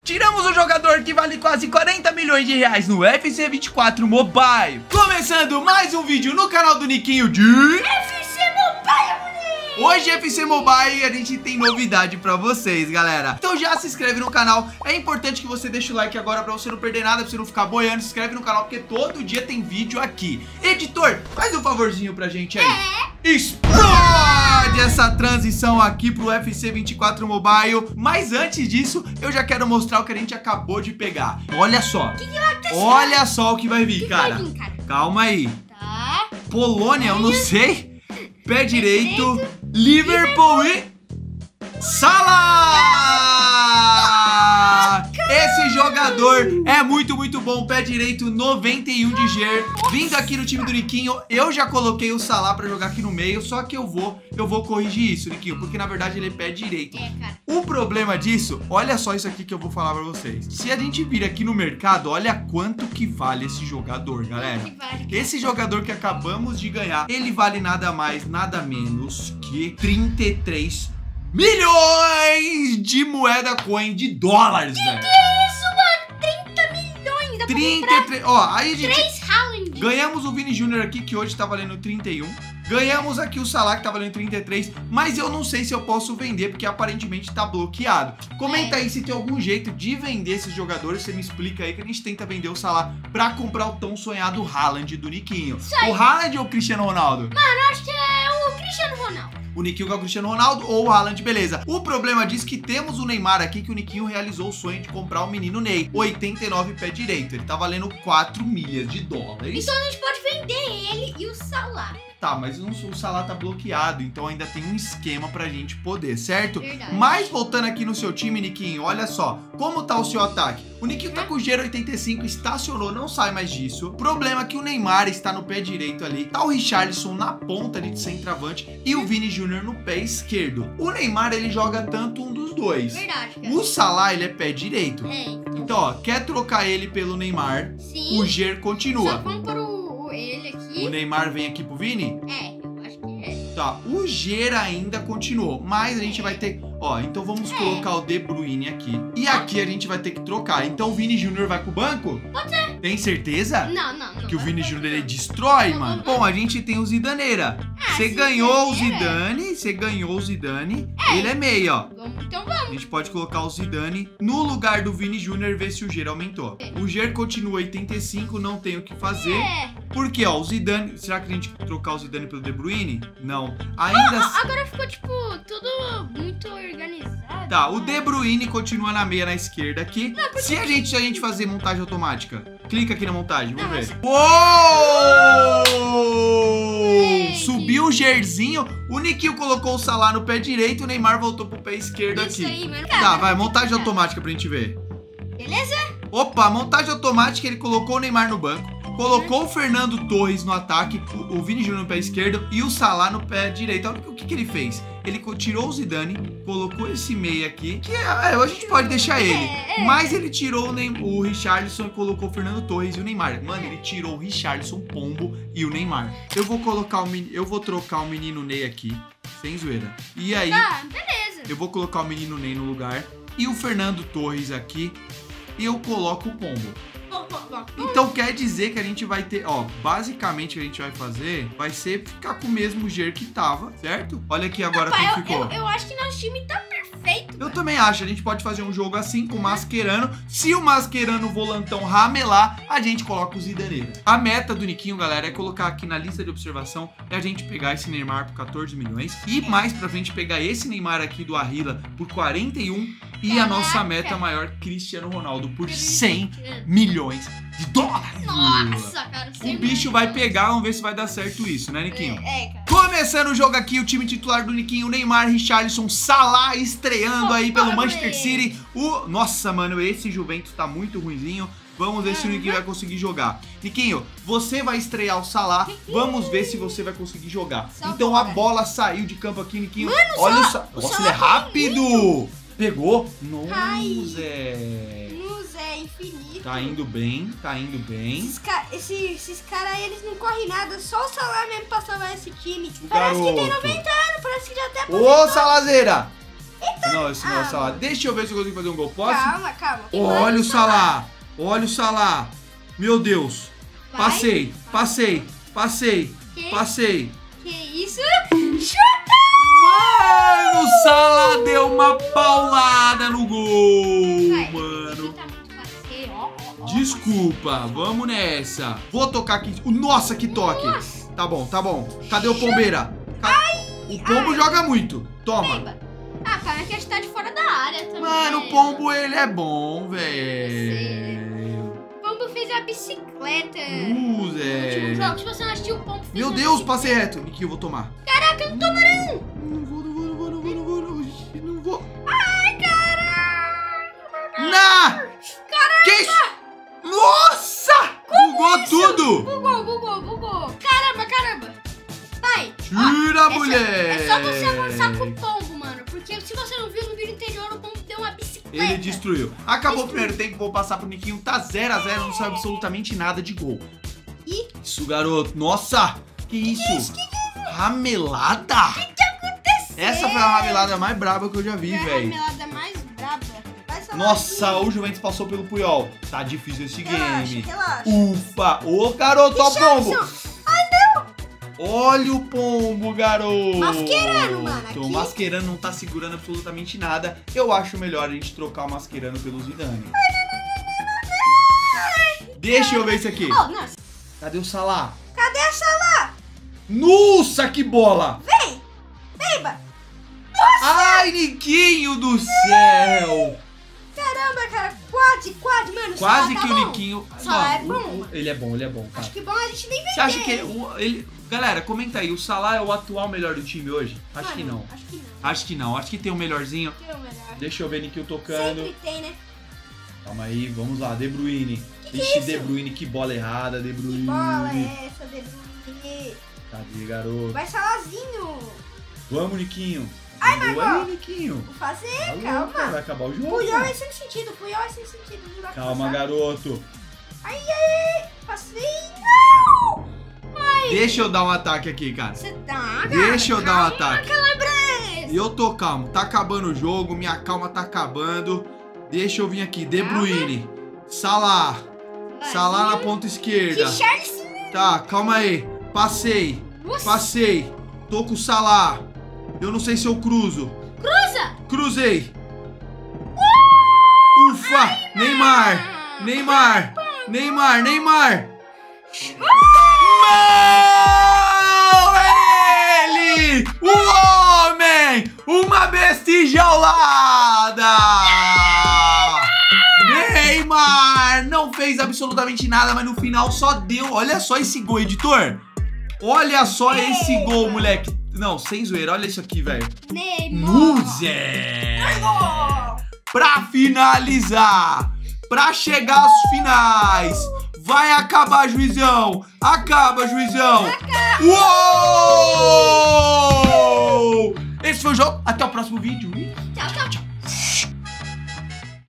Tiramos um jogador que vale quase 40 milhões de reais no FC 24 Mobile. Começando mais um vídeo no canal do Niquinho de FC Mobile, moleque! Hoje FC Mobile a gente tem novidade pra vocês, galera. Então já se inscreve no canal. É importante que você deixe o like agora pra você não perder nada, pra você não ficar boiando. Se inscreve no canal porque todo dia tem vídeo aqui. Editor, faz um favorzinho pra gente aí. Explode essa transição aqui pro FC 24 Mobile. Mas antes disso, eu já quero mostrar o que a gente acabou de pegar. Olha só. Olha só o que vai vir, cara. Calma aí. Tá. Polônia, eu não sei. Pé direito, Liverpool e Salah! Esse jogador é muito bom. Pé direito, 91 de GER. Vindo aqui no time do Niquinho, eu já coloquei o Salah pra jogar aqui no meio. Só que eu vou corrigir isso, Niquinho, porque na verdade ele é pé direito. Cara. O problema disso, olha só isso aqui que eu vou falar pra vocês. Se a gente vir aqui no mercado, olha quanto que vale esse jogador, galera. Esse jogador que acabamos de ganhar, ele vale nada mais, nada menos que 33 milhões de moeda coin de dólares, velho. Que isso, mano? 30 milhões. Dá 33. Ó, aí a gente 3 Haaland. ganhamos o Vini Júnior aqui, que hoje tá valendo 31. Ganhamos aqui o Salah, que tá valendo 33. Mas eu não sei se eu posso vender, porque aparentemente tá bloqueado. Comenta aí se tem algum jeito de vender esses jogadores. Você me explica aí que a gente tenta vender o Salah pra comprar o tão sonhado Haaland do Niquinho. O Haaland ou o Cristiano Ronaldo? Mano, acho que é o Cristiano Ronaldo. O Niquinho que é o Cristiano Ronaldo ou o Haaland, beleza. O problema diz que temos o Neymar aqui, que o Niquinho realizou o sonho de comprar o menino Ney. 89 pé direito. Ele tá valendo 4 milhas de dólares. Então a gente pode vender ele e o Salah. Tá, mas o Salah tá bloqueado, então ainda tem um esquema pra gente poder, certo? Verdade. Mas voltando aqui no seu time, Niquinho, olha só, como tá o seu ataque? O Niquinho tá com o GER 85, estacionou, não sai mais disso. Problema é que o Neymar está no pé direito ali, tá o Richarlison na ponta ali de centroavante e o Vini Júnior no pé esquerdo. O Neymar, ele joga tanto um dos dois. Verdade, cara. O Salah, ele é pé direito. É, Então, ó, quer trocar ele pelo Neymar, sim. o GER continua. Só vamos pôr ele aqui. O Neymar vem aqui pro Vini? É, eu acho que é. Tá, o GER ainda continuou, mas a gente vai ter... Ó, então vamos colocar o De Bruyne aqui. E aqui a gente vai ter que trocar. Então o Vini Júnior vai pro banco? Pode ser. Tem certeza? Não. Que o Vini Júnior ele destrói, mano? Bom, a gente tem o Zidaneira. Você ganhou o Zidane, ele é meio, ó. Então vamos. A gente pode colocar o Zidane no lugar do Vini Júnior e ver se o GER aumentou. O GER continua 85, não tem o que fazer. Porque, ó, o Zidane... Será que a gente trocar o Zidane pelo De Bruyne? Não. Ainda... Agora ficou, tipo, tudo muito organizado. Tá, o De Bruyne continua na meia na esquerda aqui. Se a gente fazer montagem automática, clica aqui na montagem, vamos ver. Uou! Subiu o GERzinho. O Niquinho colocou o Salah no pé direito, o Neymar voltou pro pé esquerdo aqui. Isso aí, mano. Tá, vai, montagem automática pra gente ver. Beleza? Opa, montagem automática, ele colocou o Neymar no banco. Colocou o Fernando Torres no ataque, o Vini Júnior no pé esquerdo e o Salah no pé direito. Olha o que ele fez. Ele tirou o Zidane, colocou esse meia aqui, que a gente pode deixar ele. Mas ele tirou o Richarlison e colocou o Fernando Torres e o Neymar. Mano, ele tirou o Richarlison, Pombo e o Neymar. Eu vou trocar o menino Ney aqui, sem zoeira. E aí, Tá, beleza. eu vou colocar o menino Ney no lugar e o Fernando Torres aqui e eu coloco o Pombo. Então quer dizer que a gente vai ter, ó, basicamente o que a gente vai fazer vai ser ficar com o mesmo GER que tava, certo? Olha aqui agora como ficou. Eu acho que nosso time tá perfeito. Eu também acho, a gente pode fazer um jogo assim com o Mascherano. Se o Mascherano volantão ramelar, a gente coloca o Zidaneira. A meta do Niquinho, galera, é colocar aqui na lista de observação, é a gente pegar esse Neymar por 14 milhões e mais pra frente pegar esse Neymar aqui do Arrila por 41 e a nossa meta maior, Cristiano Ronaldo, por 100 milhões de dólares. Nossa, cara. O bicho vai pegar, vamos ver se vai dar certo isso, né, Niquinho? Cara. Começando o jogo aqui, o time titular do Niquinho, Neymar, Richarlison, Salah estreando aí pelo Manchester City. Nossa, mano, esse Juventus tá muito ruinzinho. Vamos ver se o Niquinho vai conseguir jogar. Niquinho, você vai estrear o Salah. Vamos ver se você vai conseguir jogar. Então a bola saiu de campo aqui, Niquinho. Mano, olha o Salah. Nossa, ele é rápido. Pegou? Ai. Zé. Infinito. Tá indo bem, tá indo bem. Esses caras, eles não correm nada. Só o Salah mesmo pra salvar esse time. O Parece garoto. que tem 90 anos, parece que já até Ô, Salazeira! Então, Não, esse não é o Salah. Deixa eu ver se eu consigo fazer um gol. Posso? Calma. Olha o Salah. Olha o Salah. Meu Deus. Vai. Passei. Que isso? Chuta! Mano, o Salah deu uma paulada no gol, Vai, mano. tá muito fácil. Ó. Desculpa, vamos nessa. Vou tocar aqui. Nossa, que toque. Nossa. Tá bom. Cadê o Pombeira? O Pombo joga muito. Toma. Peba. Ah, cara, que a gente tá de fora da área também. Mano, o Pombo, ele é bom, velho. O Pombo fez a bicicleta. Zé. Último jogo, se você não assistiu, o Pombo fez Meu uma Deus, bicicleta. passei reto. Niquinho, eu vou tomar. Caraca, eu não tomo não. Não vou. Ai, caraca. Que isso? Nossa! Bugou tudo! Bugou. Caramba. Vai. Tira, mulher! É só você avançar com o Pombo, mano. Porque se você não viu no vídeo anterior, o Pombo deu uma bicicleta. Ele destruiu. Acabou o primeiro tempo, vou passar pro Niquinho. Tá 0 a 0, não sabe absolutamente nada de gol. Isso, garoto. Nossa! Que isso? Ramelada? O que aconteceu? Essa foi a ramelada mais braba que eu já vi, É a velho. ramelada mais braba. Vai, Salah. Nossa, o Juventus passou pelo Puyol. Tá difícil esse game. Relaxa. Ufa! Ô, garoto, ó o pombo! Richarlison. Olha o pombo, garoto! Mascherano, mano, aqui. O Mascherano não tá segurando absolutamente nada. Eu acho melhor a gente trocar o Mascherano pelo Zidane. Deixa eu ver isso aqui. Oh, nossa. Cadê o Salah? Cadê a Salah? Nossa, que bola! Vem! Vem! Ai, Niquinho do céu! Caramba, cara, quase, mano. o Quase Salah que tá o bom. Niquinho... Salah é Não, bom. ele é bom, cara. Acho que bom a gente nem vender. Você acha que ele... Galera, comenta aí, o Salah é o atual melhor do time hoje? Acho que não. Acho que não. Acho que não. Acho que tem um melhorzinho. Que é o melhor. Deixa eu ver Niquinho tocando. Sempre tem, né? Calma aí, vamos lá, De Bruyne. Que Ixi, isso? De Bruyne, que bola errada, De Bruyne. Que bola é essa, De Bruyne? Cadê, garoto? Vai, Salahzinho. Vamos, Niquinho. Ai, Boa Margot. aí, Niquinho. Vou fazer, Tá louco, calma. vai acabar o jogo. Puyol né? é sem sentido, não dá pra Calma, passar. garoto. Ai, passei, não! Ai, Deixa eu dar um ataque aqui, cara. você tá, Deixa eu dar um calma, ataque. Calabres. E eu tô calmo. Tá acabando o jogo, minha calma tá acabando. Deixa eu vir aqui. De Bruyne. Salah. Salah na ponta esquerda. Richarlison. Tá, calma aí. Passei. Nossa. Passei. Tô com o Salah. Eu não sei se eu cruzo. Cruza. Cruzei. Ufa. Neymar. Neymar. Não! Ele! O homem! Uma bestia enjaulada! Neymar! Não fez absolutamente nada, mas no final só deu. Olha só esse gol, editor. Olha só esse gol, moleque. Não, sem zoeira. Olha isso aqui, velho. Neymar. Nuzé! Pra finalizar, pra chegar às finais, vai acabar, juizão! Acaba, juizão! Uou! Esse foi o jogo. Até o próximo vídeo. Tchau, tchau.